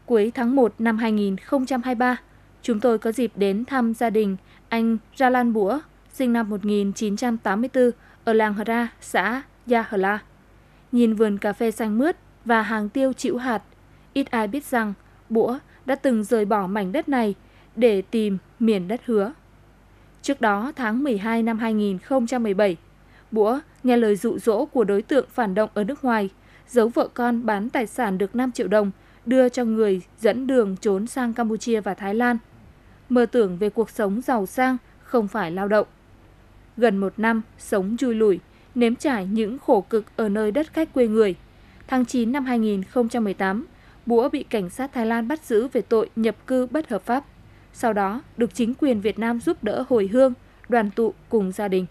Cuối tháng 1 năm 2023, chúng tôi có dịp đến thăm gia đình anh Ra Lan Bủa, sinh năm 1984 ở làng Hờ Ra, xã Gia Hờ La. Nhìn vườn cà phê xanh mướt và hàng tiêu trĩu hạt, ít ai biết rằng Bủa đã từng rời bỏ mảnh đất này để tìm miền đất hứa. Trước đó, tháng 12 năm 2017, Bủa nghe lời dụ dỗ của đối tượng phản động ở nước ngoài, giấu vợ con bán tài sản được 5 triệu đồng, đưa cho người dẫn đường trốn sang Campuchia và Thái Lan. Mơ tưởng về cuộc sống giàu sang, không phải lao động. Gần 1 năm sống chui lủi, nếm trải những khổ cực ở nơi đất khách quê người. Tháng 9 năm 2018, Bủa bị cảnh sát Thái Lan bắt giữ về tội nhập cư bất hợp pháp. Sau đó được chính quyền Việt Nam giúp đỡ hồi hương, đoàn tụ cùng gia đình.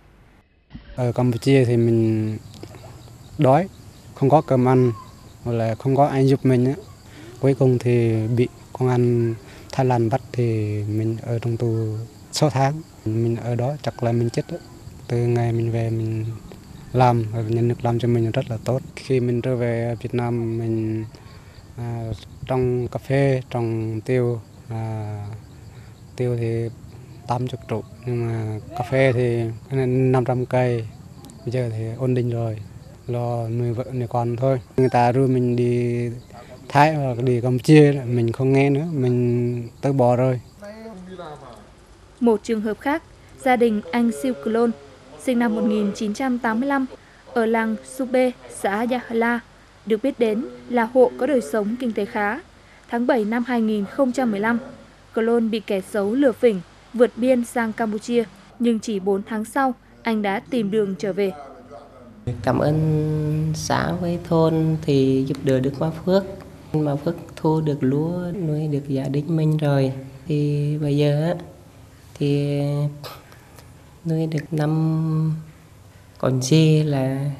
Ở Campuchia thì mình đói, không có cơm ăn, hoặc là không có ai giúp mình. Cuối cùng thì bị công an Thái Lan bắt thì mình ở trong tù 6 tháng. Mình ở đó chắc là mình chết đó. Từ ngày mình về mình làm, nhà nước làm cho mình rất là tốt. Khi mình trở về Việt Nam mình trồng cà phê, trồng tiêu, tiêu thì 80 trụ, nhưng mà cà phê thì 500 cây. Bây giờ thì ổn định rồi, lo nuôi vợ nuôi con thôi. Người ta rủ mình đi Thái hoặc đi Campuchia, mình không nghe nữa, mình từ bỏ rồi. Một trường hợp khác, gia đình anh Siêu Cờ Lôn, sinh năm 1985, ở làng Sube, xã Gia Hờ La, được biết đến là hộ có đời sống kinh tế khá. Tháng 7 năm 2015, Cờ Lôn bị kẻ xấu lừa phỉnh, vượt biên sang Campuchia, nhưng chỉ 4 tháng sau, anh đã tìm đường trở về. Cảm ơn xã với thôn thì giúp đỡ được Má Phước. Má Phước thu được lúa, nuôi được gia đình mình rồi. Thì bây giờ thì nuôi được 5 con dê là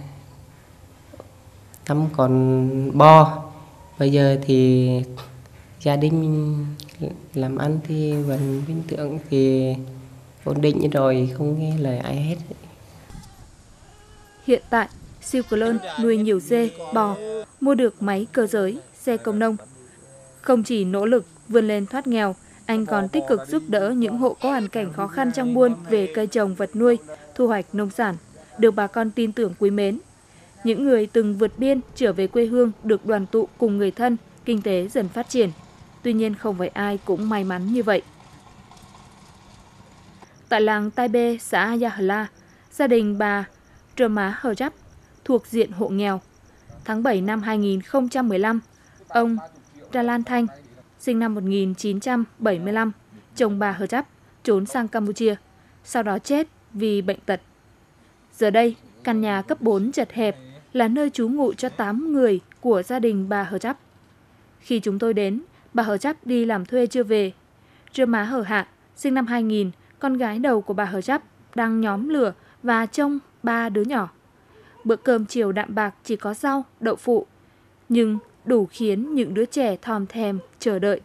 5 con bò. Bây giờ thì gia đình mình làm ăn thì vẫn bình thường, thì ổn định rồi, không nghe lời ai hết. Hiện tại, Siêu Cờ Lôn nuôi nhiều dê, bò, mua được máy cơ giới, xe công nông. Không chỉ nỗ lực vươn lên thoát nghèo, anh còn tích cực giúp đỡ những hộ có hoàn cảnh khó khăn trong buôn về cây trồng vật nuôi, thu hoạch nông sản, được bà con tin tưởng quý mến. Những người từng vượt biên trở về quê hương được đoàn tụ cùng người thân, kinh tế dần phát triển. Tuy nhiên không phải ai cũng may mắn như vậy. Tại làng Tai Bê, xã Gia Hờ La, gia đình bà Trơ Má Hờ Rắp thuộc diện hộ nghèo. Tháng 7 năm 2015, ông Ra Lan Thanh, sinh năm 1975, chồng bà Hờ Rắp, trốn sang Campuchia, sau đó chết vì bệnh tật. Giờ đây, căn nhà cấp 4 chật hẹp là nơi trú ngụ cho 8 người của gia đình bà Hờ Rắp. Khi chúng tôi đến, bà Hờ Rắp đi làm thuê chưa về. Trơ Má Hờ Hạ, sinh năm 2000, con gái đầu của bà Hờ Rắp, đang nhóm lửa và trông 3 đứa nhỏ. Bữa cơm chiều đạm bạc chỉ có rau, đậu phụ, nhưng đủ khiến những đứa trẻ thòm thèm chờ đợi.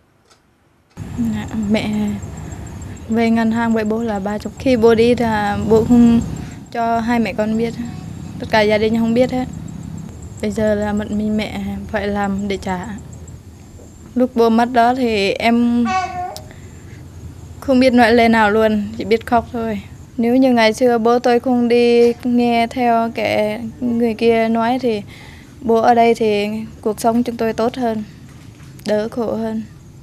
Mẹ về ngân hàng với bố là 30. Khi bố đi thì bố không cho hai mẹ con biết, tất cả gia đình không biết hết. Bây giờ là một mình mẹ phải làm để trả. Lúc bố mất đó thì em không biết nói lời nào luôn, chỉ biết khóc thôi. Nếu như ngày xưa bố tôi không đi nghe theo cái người kia nói thì bố ở đây thì cuộc sống chúng tôi tốt hơn, đỡ khổ hơn.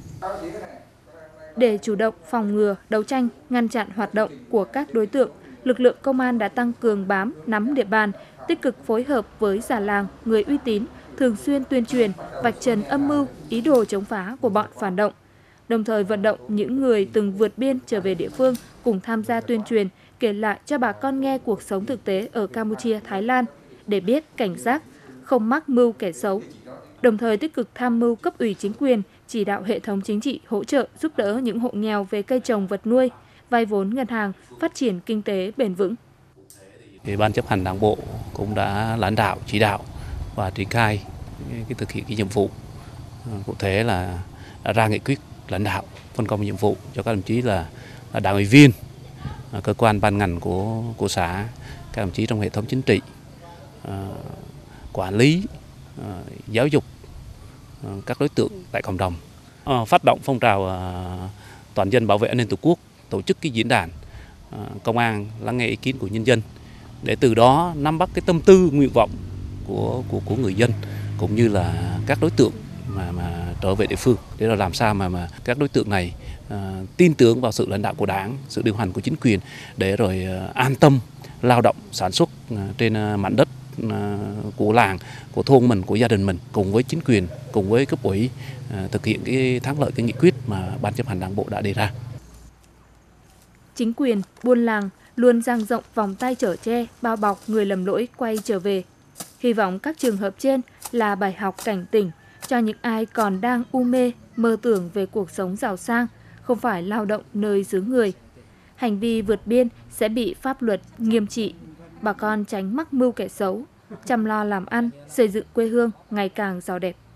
Để chủ động phòng ngừa, đấu tranh, ngăn chặn hoạt động của các đối tượng, lực lượng công an đã tăng cường bám, nắm địa bàn, tích cực phối hợp với già làng, người uy tín, thường xuyên tuyên truyền, vạch trần âm mưu, ý đồ chống phá của bọn phản động. Đồng thời vận động những người từng vượt biên trở về địa phương cùng tham gia tuyên truyền, kể lại cho bà con nghe cuộc sống thực tế ở Campuchia, Thái Lan để biết cảnh giác, không mắc mưu kẻ xấu. Đồng thời tích cực tham mưu cấp ủy chính quyền, chỉ đạo hệ thống chính trị hỗ trợ giúp đỡ những hộ nghèo về cây trồng vật nuôi, vay vốn ngân hàng, phát triển kinh tế bền vững. Ban chấp hành Đảng bộ cũng đã lãnh đạo, chỉ đạo và triển khai thực hiện nhiệm vụ. Cụ thể là đã ra nghị quyết lãnh đạo, phân công nhiệm vụ cho các đồng chí là đảng ủy viên, cơ quan ban ngành của xã, các đồng chí trong hệ thống chính trị, quản lý, giáo dục, các đối tượng tại cộng đồng. Phát động phong trào toàn dân bảo vệ an ninh Tổ quốc, tổ chức cái diễn đàn công an lắng nghe ý kiến của nhân dân để từ đó nắm bắt cái tâm tư nguyện vọng của người dân cũng như là các đối tượng mà trở về địa phương để là làm sao mà các đối tượng này tin tưởng vào sự lãnh đạo của Đảng, sự điều hành của chính quyền để rồi an tâm lao động sản xuất trên mảnh đất của làng, của thôn mình, của gia đình mình, cùng với chính quyền, cùng với cấp ủy thực hiện cái thắng lợi cái nghị quyết mà Ban chấp hành Đảng bộ đã đề ra. Chính quyền, buôn làng luôn dang rộng vòng tay chở che, bao bọc người lầm lỗi quay trở về. Hy vọng các trường hợp trên là bài học cảnh tỉnh cho những ai còn đang u mê, mơ tưởng về cuộc sống giàu sang, không phải lao động nơi xứ người. Hành vi vượt biên sẽ bị pháp luật nghiêm trị, bà con tránh mắc mưu kẻ xấu, chăm lo làm ăn, xây dựng quê hương ngày càng giàu đẹp.